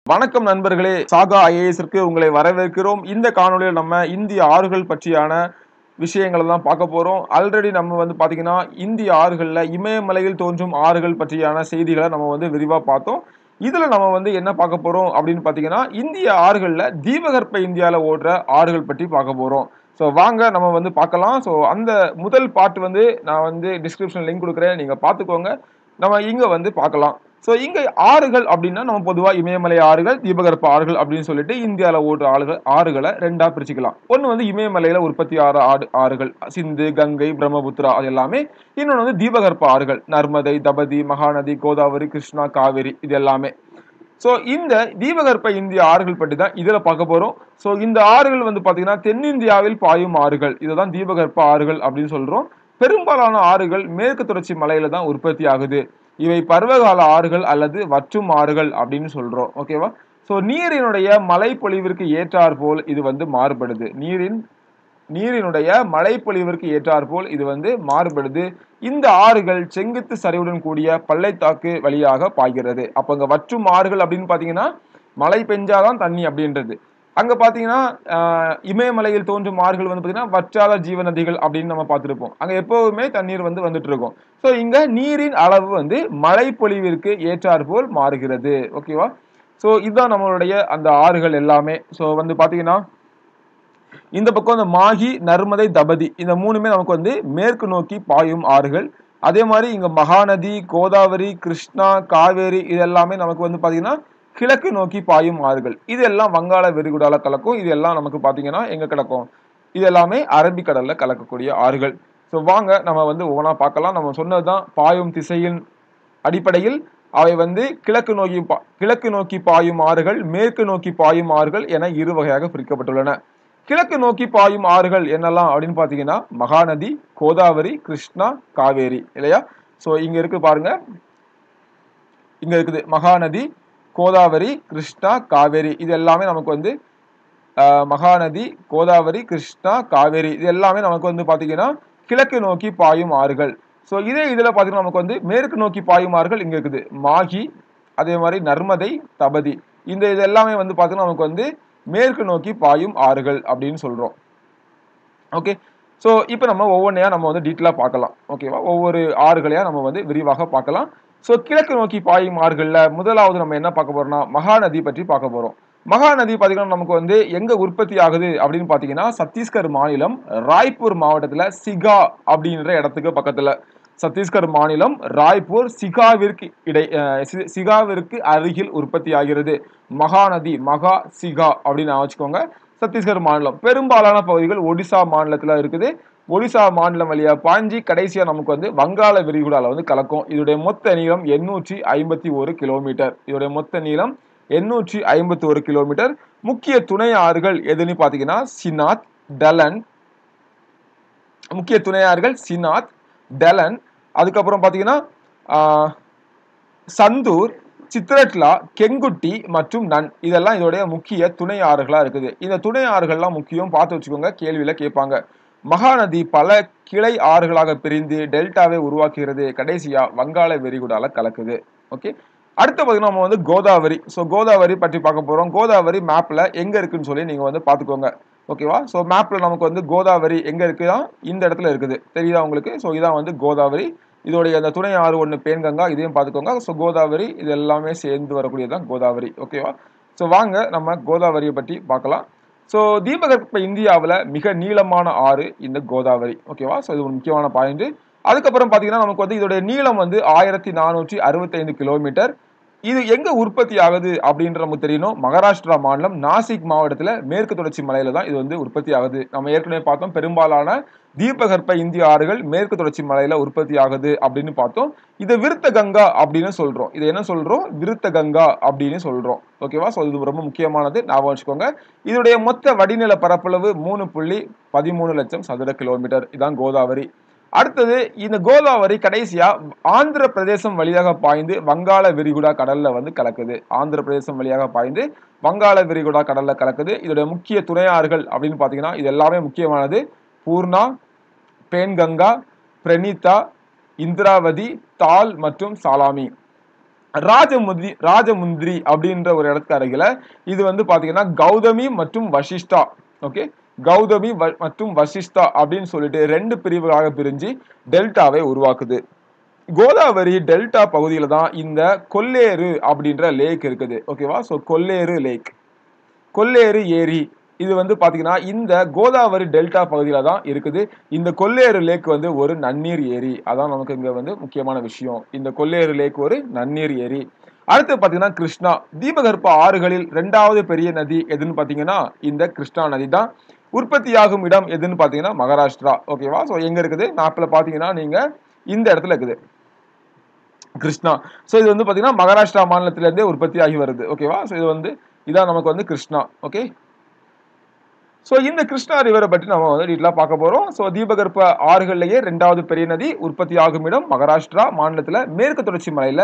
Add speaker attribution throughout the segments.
Speaker 1: வணக்கம் நண்பர்களே, SaKa IAS உங்களை வரவேற்கிறோம். இந்த காணொளியில் நம்ம இந்திய ஆறுகள் பற்றியான விஷயங்களை தான் பார்க்க போறோம். ஆல்ரெடி நம்ம பாத்தீங்கன்னா இந்திய ஆறுகள்ல இமயமலையில் தோன்றும் ஆறுகள் பற்றியான செய்திகளை நம்ம விரிவா பார்த்தோம். இதுல நம்ம என்ன பார்க்க போறோம் அப்படின்னு பாத்தீங்கன்னா இந்திய ஆறுகள்ல தீபகற்ப இந்தியால ஓடுற ஆறுகள் பற்றி பார்க்க போறோம். ஸோ வாங்க நம்ம பார்க்கலாம். ஸோ அந்த முதல் பார்ட் நான் டிஸ்கிரிப்ஷன் லிங்க் கொடுக்குறேன், நீங்க பார்த்துக்கோங்க. நம்ம இங்க பார்க்கலாம். ஸோ இங்க ஆறுகள் அப்படின்னா நம்ம பொதுவா இமயமலை ஆறுகள், தீபகற்ப ஆறுகள் அப்படின்னு சொல்லிட்டு இந்தியாவில் ஓடுற ஆறுகளை ரெண்டா பிரிச்சுக்கலாம். ஒன்னு இமயமலையில உற்பத்தி ஆறுகள் சிந்து, கங்கை, பிரம்மபுத்திரா அது எல்லாமே. இன்னொன்று தீபகற்ப ஆறுகள் நர்மதை, தபதி, மகாநதி, கோதாவரி, கிருஷ்ணா, காவேரி இது எல்லாமே. ஸோ இந்த தீபகற்ப இந்திய ஆறுகள் பற்றி தான் இதுல பார்க்க போறோம். ஸோ இந்த ஆறுகள் பாத்தீங்கன்னா தென்னிந்தியாவில் பாயும் ஆறுகள், இதுதான் தீபகற்ப ஆறுகள் அப்படின்னு சொல்றோம். பெரும்பாலான ஆறுகள் மேற்கு தொடர்ச்சி மலையில தான் உற்பத்தி ஆகுது. இவை பருவகால ஆறுகள் அல்லது வற்றும் ஆறுகள் அப்படின்னு சொல்றோம். ஓகேவா? ஸோ நீரினுடைய மழைப்பொழிவிற்கு ஏற்றாற்போல் இது மாறுபடுது. நீரினுடைய மழைப்பொழிவிற்கு ஏற்றாற்போல் இது மாறுபடுது. இந்த ஆறுகள் செங்குத்து சரிவுடன் கூடிய பள்ளத்தாக்கு வழியாக பாய்கிறது. அப்ப அங்க வற்றும் ஆறுகள் அப்படின்னு பாத்தீங்கன்னா மழை பெஞ்சாதான் தண்ணி அப்படின்றது. அங்க பாத்தீங்கன்னா இமயமலையில் தோன்றும் ஆறுகள் பாத்தீங்கன்னா வற்றாத ஜீவ நதிகள் அப்படின்னு நம்ம பார்த்திருப்போம். அங்க எப்பவுமே தண்ணீர் வந்துட்டு இருக்கும். ஸோ இங்க நீரின் அளவு மழை பொழிவிற்கு ஏற்றாற்போல் மாறுகிறது. ஓகேவா? ஸோ இதுதான் நம்மளுடைய அந்த ஆறுகள் எல்லாமே. ஸோ பாத்தீங்கன்னா இந்த பக்கம் இந்த மாகி, நர்மதை, தபதி இந்த மூணுமே நமக்கு மேற்கு நோக்கி பாயும் ஆறுகள். அதே மாதிரி இங்க மகாநதி, கோதாவரி, கிருஷ்ணா, காவேரி இது எல்லாமே நமக்கு பாத்தீங்கன்னா கிழக்கு நோக்கி பாயும் ஆறுகள். இது எல்லாம் வங்காள விரிகுடால கலக்கும். இது எல்லாம் நமக்கு பாத்தீங்கன்னா எங்க கிடக்கும்? இது எல்லாமே அரபிக்கடல்ல கலக்கக்கூடிய ஆறுகள். ஸோ வாங்க நம்ம ஒவ்வொன்றா பார்க்கலாம். நம்ம சொன்னதுதான், பாயும் திசையின் அடிப்படையில் அவை கிழக்கு நோக்கி பாயும் ஆறுகள், மேற்கு நோக்கி பாயும் ஆறுகள் என இரு வகையாக பிரிக்கப்பட்டுள்ளன. கிழக்கு நோக்கி பாயும் ஆறுகள் என்னெல்லாம் அப்படின்னு பாத்தீங்கன்னா மகாநதி, கோதாவரி, கிருஷ்ணா, காவேரி இல்லையா? சோ இங்க இருக்கு பாருங்க, இங்க இருக்குது மகாநதி, கோதாவரி, கிருஷ்ணா, காவேரி இது எல்லாமே நமக்கு மகாநதி, கோதாவரி, கிருஷ்ணா, காவேரி இது எல்லாமே நமக்கு பாத்தீங்கன்னா கிழக்கு நோக்கி பாயும் ஆறுகள். சோ இதுல பாத்தீங்கன்னா நமக்கு மேற்கு நோக்கி பாயும் ஆறுகள் இங்க இருக்குது மாகி, அதே மாதிரி நர்மதை, தபதி இது எல்லாமே பாத்தீங்கன்னா நமக்கு மேற்கு நோக்கி பாயும் ஆறுகள் அப்படின்னு சொல்றோம். ஓகே, சோ இப்போ நம்ம ஒவ்வொன்றையா நம்ம டீட்டெயிலா பார்க்கலாம். ஓகேவா? ஒவ்வொரு ஆறுகளையா நம்ம விரிவாக பார்க்கலாம். சோ கிழக்கு நோக்கி பாயும் ஆறுகள்ல முதலாவது நம்ம என்ன பார்க்க போறோம்னா மகாநதி பற்றி பார்க்க போறோம். மகாநதி பாத்தீங்கன்னா நமக்கு எங்க உற்பத்தி ஆகுது அப்படின்னு பாத்தீங்கன்னா சத்தீஸ்கர் மாநிலம் ராய்ப்பூர் மாவட்டத்துல சிகா அப்படின்ற இடத்துக்கு பக்கத்துல. சத்தீஸ்கர் மாநிலம் ராய்ப்பூர் சிகாவிற்கு அருகில் உற்பத்தி ஆகிறது மகாநதி. மகா சிகா அப்படின்னு வச்சுக்கோங்க. சத்தீஸ்கர் மாநிலம் பெரும்பாலான பகுதிகள் ஒடிசா மாநிலத்துல இருக்குது. ஒடிசா மாநிலம் வழியா பாஞ்சி கடைசியா நமக்கு வங்காள விரிகுடால கலக்கும். இதோடைய மொத்த நீளம் 851 கிலோமீட்டர். இதோடைய மொத்த நீளம் 851 கிலோமீட்டர். முக்கிய துணை ஆறுகள் எதுன்னு பாத்தீங்கன்னா சினாத், டலன். முக்கிய துணை ஆறுகள் சினாத், டலன், அதுக்கப்புறம் பாத்தீங்கன்னா சந்தூர், சித்ரட்லா, கெங்குட்டி மற்றும் நன் இதெல்லாம் இதோடைய முக்கிய துணை ஆறுகளா இருக்குது. இந்த துணை ஆறுகள்லாம் முக்கியம், பார்த்து வச்சுக்கோங்க, கேள்வியில கேட்பாங்க. மகாநதி பல கிளை ஆறுகளாக பிரிந்து டெல்டாவை உருவாக்குகிறது. கடைசியா வங்காள விரிகுடால கலக்குது. ஓகே, அடுத்து பாத்தீங்கன்னா நம்ம கோதாவரி. ஸோ கோதாவரி பற்றி பார்க்க போறோம். கோதாவரி மேப்ல எங்க இருக்குன்னு சொல்லி நீங்க பாத்துக்கோங்க. ஓகேவா? ஸோ மேப்ல நமக்கு கோதாவரி எங்க இருக்குதான் இந்த இடத்துல இருக்குது, தெரியுதா உங்களுக்கு? ஸோ இதான் கோதாவரி. இதோடைய அந்த துணை ஆறு ஒன்று பேன்கங்கா, இதையும் பார்த்துக்கோங்க. ஸோ கோதாவரி இது எல்லாமே சேர்ந்து வரக்கூடியதான் கோதாவரி. ஓகேவா? ஸோ வாங்க நம்ம கோதாவரியை பற்றி பார்க்கலாம். ஸோ தீபகற்ப இந்தியாவில் மிக நீளமான ஆறு இந்த கோதாவரி. ஓகேவா? ஸோ இது ஒரு முக்கியமான பாயிண்ட். அதுக்கப்புறம் பார்த்தீங்கன்னா நமக்கு இதோடைய நீளம் 1465 கிலோமீட்டர். இது எங்க உற்பத்தி ஆகுது அப்படின்ற நமக்கு தெரியணும். மகாராஷ்டிரா மாநிலம் நாசிக் மாவட்டத்துல மேற்கு தொடர்ச்சி மலையில தான் இது உற்பத்தி ஆகுது. நம்ம ஏற்கனவே பார்த்தோம், பெரும்பாலான தீபகற்ப இந்திய ஆறுகள் மேற்கு தொடர்ச்சி மலையில உற்பத்தி ஆகுது அப்படின்னு பார்த்தோம். இதை விருத்த கங்கா அப்படின்னு சொல்றோம். இது என்ன சொல்றோம்? விருத்த கங்கா அப்படின்னு சொல்றோம். ஓகேவா? ஸோ இது ரொம்ப முக்கியமானது, ஞாபகம் வச்சுக்கோங்க. இதோடைய மொத்த வடிநில பரப்பளவு 3.13 லட்சம் சதுர கிலோமீட்டர். இதான் கோதாவரி. அடுத்தது இந்த கோதாவரி கடைசியா ஆந்திர பிரதேசம் வழியாக பாய்ந்து வங்காள விரிகுடா கடல்ல கலக்குது. ஆந்திர பிரதேசம் வழியாக பாய்ந்து வங்காள விரிகுடா கடல்ல கலக்குது. இதோட முக்கிய துணை ஆறுகள் அப்படின்னு பாத்தீங்கன்னா இது எல்லாமே முக்கியமானது. பூர்ணா, பேன்கங்கா, பிரணீதா, இந்திராவதி, தால் மற்றும் சாலாமி. ராஜமுந்திரி அப்படின்ற ஒரு இடத்துக்கு அருகில இது வந்து பாத்தீங்கன்னா கௌதமி மற்றும் வசிஷ்டா. ஓகே, கௌதமி மற்றும் வசிஷ்டா அப்படின்னு சொல்லிட்டு ரெண்டு பிரிவுகளாக பிரிஞ்சு டெல்டாவை உருவாக்குது. கோதாவரி டெல்டா பகுதியில தான் இந்த கொல்லேரு அப்படின்ற லேக் இருக்குது. ஓகேவா, சோ கொல்லேரு லேக், கொல்லேரு ஏரி இது வந்து பாத்தீங்கன்னா இந்த கோதாவரி டெல்டா பகுதியில தான் இருக்குது. இந்த கொல்லேரு லேக் வந்து ஒரு நன்னீர் ஏரி. அதான் நமக்கு இங்க வந்து முக்கியமான விஷயம். இந்த கொல்லேரு லேக் ஒரு நன்னீர் ஏரி. அடுத்து பாத்தீங்கன்னா கிருஷ்ணா. தீபகற்ப ஆறுகளில் 2வது பெரிய நதி எதுன்னு பாத்தீங்கன்னா இந்த கிருஷ்ணா நதி தான். உற்பத்தியாகும் இடம் எதுன்னு பாத்தீங்கன்னா மகாராஷ்டிரா. ஓகேவா, சோ எங்க இருக்குது மேப்ல பாத்தீங்கன்னா நீங்க இந்த இடத்துல இருக்குது கிருஷ்ணா. சோ இது வந்து பாத்தீங்கன்னா மகாராஷ்டிரா மாநிலத்தில இருந்தே உற்பத்தி ஆகி வருது. ஓகேவா, சோ இது வந்து இதான் நமக்கு வந்து கிருஷ்ணா. ஓகே, சோ இந்த கிருஷ்ணா ரிவரை பற்றி நம்ம வந்து டீட்டெயிலா பார்க்க போறோம். சோ தீபகற்ப ஆறுகளிலேயே 2வது பெரிய நதி, உற்பத்தி ஆகும் இடம் மகாராஷ்டிரா மாநிலத்துல மேற்கு தொடர்ச்சி மலையில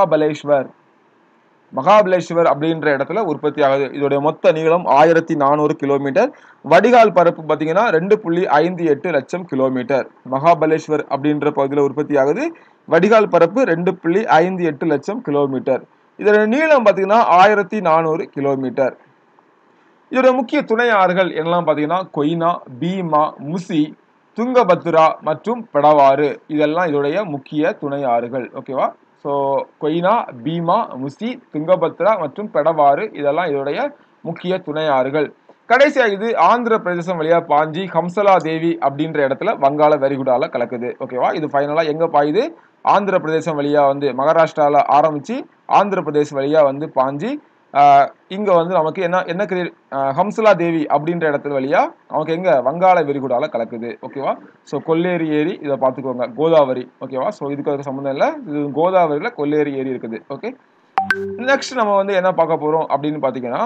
Speaker 1: மகாபலேஸ்வர் அப்படின்ற இடத்துல உற்பத்தி ஆகுது. இதோட மொத்த நீளம் 1400 கிலோமீட்டர். வடிகால் பரப்பு பாத்தீங்கன்னா 2.58 லட்சம் கிலோமீட்டர். மகாபலேஸ்வர் அப்படின்ற பகுதியில் உற்பத்தி ஆகுது. வடிகால் பரப்பு 2.58 லட்சம் கிலோமீட்டர். இதோட நீளம் பாத்தீங்கன்னா 1400 கிலோமீட்டர். இதோட முக்கிய துணை ஆறுகள் என்னெல்லாம் பாத்தீங்கன்னா கொய்னா, பீமா, முசி, துங்கபத்ரா மற்றும் பெடவாறு. இதெல்லாம் இதோடைய முக்கிய துணை ஆறுகள். ஓகேவா, சோ கொய்னா, பீமா, முசி, துங்கபத்ரா மற்றும் பெடவாறு இதெல்லாம் இதோடைய முக்கிய துணை ஆறுகள். கடைசியா இது ஆந்திர பிரதேசம் வழியா பாஞ்சி ஹம்சலா தேவி அப்படின்ற இடத்துல வங்காள விரிகுடால கலக்குது. ஓகேவா, இது ஃபைனலா எங்க பாயுது? ஆந்திர பிரதேசம் வழியா வந்து மகாராஷ்டிரால ஆரம்பிச்சு ஆந்திர பிரதேசம் வழியா வந்து பாஞ்சி இங்க வந்து நமக்கு என்ன ஹம்சலா தேவி அப்படின்ற இடத்துல வழியா நமக்கு எங்க வங்காள விரிகுடால கலக்குது. ஓகேவா, சோ கொல்லேரி ஏரி இதை பார்த்துக்கோங்க. கோதாவரி. ஓகேவா, சோ இதுக்கு சம்பந்தம் இல்ல, இது கோதாவரியில கொல்லேரி ஏரி இருக்குது. ஓகே, நெக்ஸ்ட் நம்ம வந்து என்ன பார்க்க போறோம் அப்படின்னு பாத்தீங்கன்னா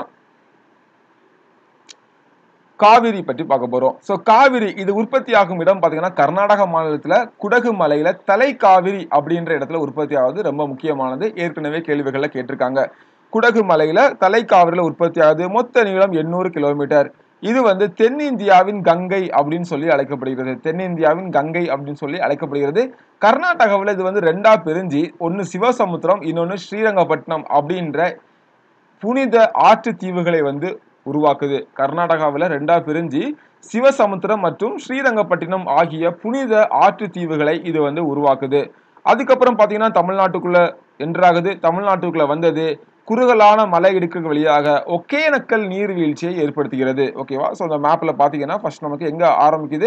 Speaker 1: காவிரி பற்றி பார்க்க போறோம். சோ காவிரி இது உற்பத்தி ஆகும் இடம் பாத்தீங்கன்னா கர்நாடக மாநிலத்துல குடகு மலையில தலை காவிரி அப்படின்ற இடத்துல உற்பத்தி ஆகுது. ரொம்ப முக்கியமானது, ஏற்கனவே கேள்விகள்ல கேட்டிருக்காங்க. குடகு மலையில தலைக்காவிரியில உற்பத்தி ஆகுது. மொத்த நீளம் 800 கிலோமீட்டர். இது வந்து தென்னிந்தியாவின் கங்கை அப்படின்னு சொல்லி அழைக்கப்படுகிறது. தென்னிந்தியாவின் கங்கை அப்படின்னு சொல்லி அழைக்கப்படுகிறது. கர்நாடகாவில் இது வந்து 2ஆ பிரிஞ்சு ஒன்னு சிவசமுத்திரம், இன்னொன்னு ஸ்ரீரங்கப்பட்டினம் அப்படின்ற புனித ஆற்று தீவுகளை வந்து உருவாக்குது. கர்நாடகாவில் 2ஆ பிரிஞ்சு சிவசமுத்திரம் மற்றும் ஸ்ரீரங்கப்பட்டினம் ஆகிய புனித ஆற்று தீவுகளை இது வந்து உருவாக்குது. அதுக்கப்புறம் பாத்தீங்கன்னா தமிழ்நாட்டுக்குள்ள என்றாகுது. தமிழ்நாட்டுக்குள்ள வந்தது குறுகலான மலை இடுக்குகள் வழியாக ஒகேனக்கல் நீர்வீழ்ச்சியை ஏற்படுத்துகிறது. ஓகேவா, சோ இந்த மேப்ல பாத்தீங்கன்னா ஃபர்ஸ்ட் நமக்கு எங்க ஆரம்பிக்குது,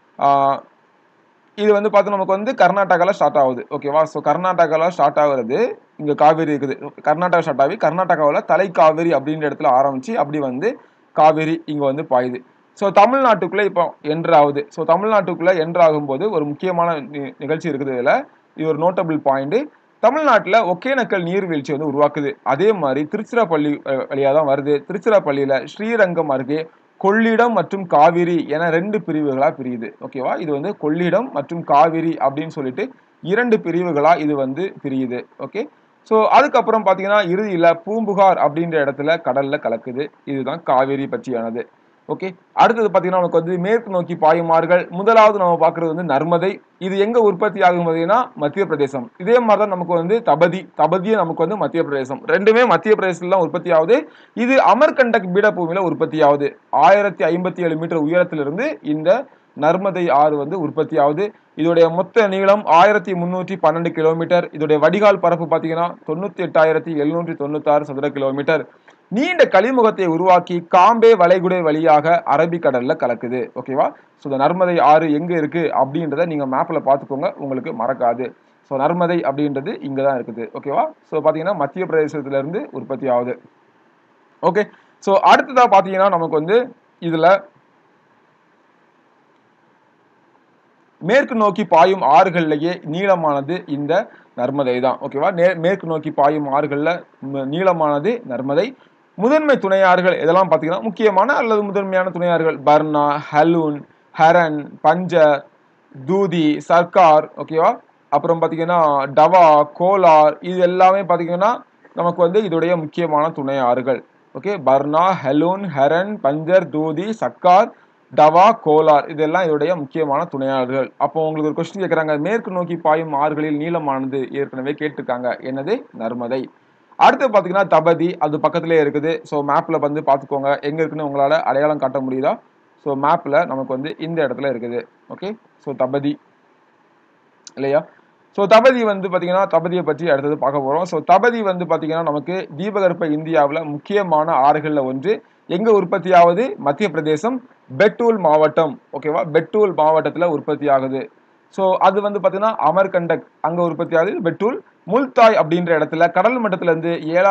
Speaker 1: இது வந்து பார்த்து நமக்கு வந்து கர்நாடகால ஸ்டார்ட் ஆகுது. ஓகேவா, சோ கர்நாடகால ஸ்டார்ட் ஆகுறது இங்க காவிரி இருக்குது. கர்நாடகா ஸ்டார்ட் ஆகி கர்நாடகாவில் தலை காவிரி அப்படின்ற இடத்துல ஆரம்பிச்சு அப்படி வந்து காவிரி இங்க வந்து பாயுது. ஸோ தமிழ்நாட்டுக்குள்ள இப்போ என்டர் ஆகுது. ஸோ தமிழ்நாட்டுக்குள்ள என்டர் ஆகும்போது ஒரு முக்கியமான நிகழ்ச்சி இருக்குது. இதுல இது ஒரு நோட்டபிள் பாயிண்ட். தமிழ்நாட்டுல ஒகேனக்கல் நீர்வீழ்ச்சி வந்து உருவாக்குது. அதே மாதிரி திருச்சிராப்பள்ளி வழியா தான் வருது. திருச்சிராப்பள்ளியில ஸ்ரீரங்கம் அருகே கொள்ளிடம் மற்றும் காவிரி என 2 பிரிவுகளா பிரியுது. ஓகேவா, இது வந்து கொள்ளிடம் மற்றும் காவிரி அப்படின்னு சொல்லிட்டு 2 பிரிவுகளா இது வந்து பிரியுது. ஓகே, சோ அதுக்கப்புறம் பாத்தீங்கன்னா இறுதியில பூம்புகார் அப்படின்ற இடத்துல கடல்ல கலக்குது. இதுதான் காவிரி பற்றியானது. ஓகே, அடுத்தது பாத்தீங்கன்னா நமக்கு வந்து மேற்கு நோக்கி பாயும் ஆறுகள். முதலாவது நம்ம பாக்குறது வந்து நர்மதை. இது எங்க உற்பத்தி ஆகும் பார்த்தீங்கன்னா மத்திய பிரதேசம். இதே மாதிரிதான் நமக்கு வந்து தபதியும் நமக்கு வந்து மத்திய பிரதேசம். ரெண்டுமே மத்திய பிரதேசத்துல தான் உற்பத்தி ஆகுது. இது அமர்கண்டக் பீடபூமியில உற்பத்தி ஆகுது. 1057 மீட்டர் உயரத்திலிருந்து இந்த நர்மதை ஆறு வந்து உற்பத்தி ஆகுது. இதோடைய மொத்த நீளம் 1312 கிலோமீட்டர். இதோடைய வடிகால் பரப்பு பாத்தீங்கன்னா 98,796 சதுர கிலோமீட்டர். நீண்ட கழிமுகத்தை உருவாக்கி காம்பே வளைகுடை வழியாக அரபிக்கடல்ல கலக்குது. ஓகேவா, சோ இந்த நர்மதை ஆறு எங்க இருக்கு அப்படின்றத நீங்க மேப்ல பாத்துக்கோங்க, உங்களுக்கு மறக்காது. சோ நர்மதை அப்படின்றது இங்கதான் இருக்குது. ஓகேவா, சோ பாத்தீங்கன்னா மத்திய பிரதேசத்துல இருந்து உற்பத்தி ஆகுது. ஓகே, சோ அடுத்ததா பாத்தீங்கன்னா நமக்கு வந்து இதுல மேற்கு நோக்கி பாயும் ஆறுகள்லயே நீளமானது இந்த நர்மதை தான். ஓகேவா, மேற்கு நோக்கி பாயும் ஆறுகள்ல நீளமானது நர்மதை. முதன்மை துணையாறுகள் இதெல்லாம் பாத்தீங்கன்னா முக்கியமான அல்லது முதன்மையான துணையாறுகள் பர்னா, ஹலூன், ஹரன், பஞ்சர், தூதி, சர்க்கார். ஓகேவா, அப்புறம் பாத்தீங்கன்னா டவா, கோலார் இது எல்லாமே பாத்தீங்கன்னா நமக்கு வந்து இதோடைய முக்கியமான துணை ஆறுகள். ஓகே, பர்னா, ஹலூன், ஹரன், பஞ்சர், தூதி, சர்க்கார், டவா, கோலார் இதெல்லாம் இதோடைய முக்கியமான துணையாளர்கள். அப்போ உங்களுக்கு ஒரு கொஸ்டின் கேட்கறாங்க, மேற்கு நோக்கி பாயும் ஆறுகளில் நீளமானது ஏற்கனவே கேட்டிருக்காங்க. என்னது? நர்மதை. அடுத்து பாத்தீங்கன்னா தபதி, அது பக்கத்திலே இருக்குது. ஸோ மேப்ல வந்து பாத்துக்கோங்க, எங்க இருக்குன்னு உங்களால அடையாளம் காட்ட முடியுதா? ஸோ மேப்ல நமக்கு வந்து இந்த இடத்துல இருக்குது. ஓகே, ஸோ தபதி இல்லையா? ஸோ தபதி வந்து பாத்தீங்கன்னா தபதியை பற்றி அடுத்தது பார்க்க போறோம். ஸோ தபதி வந்து பாத்தீங்கன்னா நமக்கு தீபகற்ப இந்தியாவில் முக்கியமான ஆறுகள்ல ஒன்று. எங்க உற்பத்தி ஆகுது? மத்திய பிரதேசம் பெட்டூல் மாவட்டம். ஓகேவா? பெட்டூல் மாவட்டத்துல உற்பத்தி ஆகுது. ஸோ அது வந்து பாத்தீங்கன்னா அமர்கண்டக் அங்க உற்பத்தி ஆகுது. பெட்டூல் முல்தாய் அப்படின்ற இடத்துல கடல் மட்டத்துல இருந்து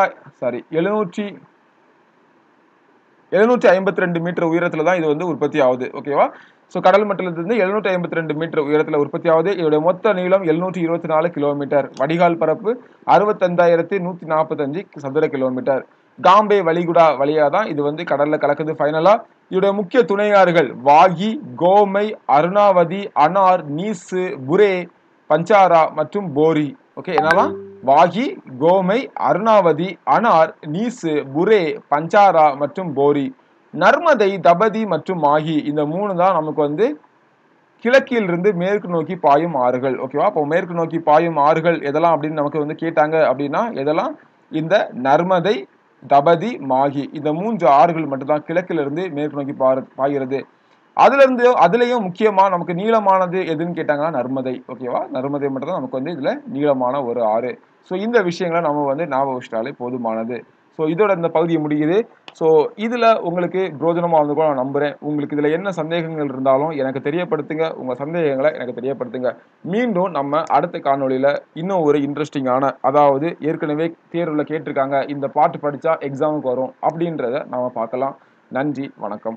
Speaker 1: 752 மீட்டர் உயரத்துல தான் இது வந்து உற்பத்தி ஆகுது. ஓகேவா? ஸோ கடல் மட்டத்திலிருந்து 752 மீட்டர் உயரத்துல உற்பத்தி ஆகுது. இதோட மொத்த நீளம் 724 கிலோமீட்டர். வடிகால் பரப்பு 65,145 சதுர கிலோமீட்டர். காம்பே வளைகுடா வழியா தான் இது வந்து கடல்ல கலக்குது ஃபைனலா. இதோட முக்கிய துணையாறுகள் வாகி, கோமை, அருணாவதி, அனார், நீசு, புரே, பஞ்சாரா மற்றும் போரி. ஓகே, என்னலாம்? வாகி, கோமை, அருணாவதி, அனார், நீசு, புரே, பஞ்சாரா மற்றும் போரி. நர்மதை, தபதி மற்றும் மாகி இந்த 3 தான் நமக்கு வந்து கிழக்கில் இருந்து மேற்கு நோக்கி பாயும் ஆறுகள். ஓகேவா? அப்போ மேற்கு நோக்கி பாயும் ஆறுகள் எதெல்லாம் அப்படின்னு நமக்கு வந்து கேட்டாங்க அப்படின்னா எதெல்லாம்? இந்த நர்மதை, தபதி, மாகி இந்த 3 ஆறுகள் மட்டும்தான் கிழக்கில் இருந்து மேற்கு நோக்கி பாய்கிறது. அதுலயும் முக்கியமா நமக்கு நீளமானது எதுன்னு கேட்டாங்கன்னா நர்மதை. ஓகேவா? நர்மதை மட்டும் தான் நமக்கு வந்து இதுல நீளமான ஒரு ஆறு. ஸோ இந்த விஷயங்களை நம்ம வந்து ஞாபகம் வச்சிட்டாலே போதுமானது. ஸோ இதோட இந்த பகுதியை முடியுது. ஸோ இதுல உங்களுக்கு பிரோஜனமா வந்து கூட நான் நம்புறேன். உங்களுக்கு இதுல என்ன சந்தேகங்கள் இருந்தாலும் எனக்கு தெரியப்படுத்துங்க. உங்க சந்தேகங்களை எனக்கு தெரியப்படுத்துங்க. மீண்டும் நம்ம அடுத்த காணொளியில இன்னும் ஒரு இன்ட்ரெஸ்டிங்கான, அதாவது ஏற்கனவே தேர்வுல கேட்டிருக்காங்க, இந்த பாட்டு படிச்சா எக்ஸாமுக்கு வரும் அப்படின்றத நாம பார்க்கலாம். நன்றி, வணக்கம்.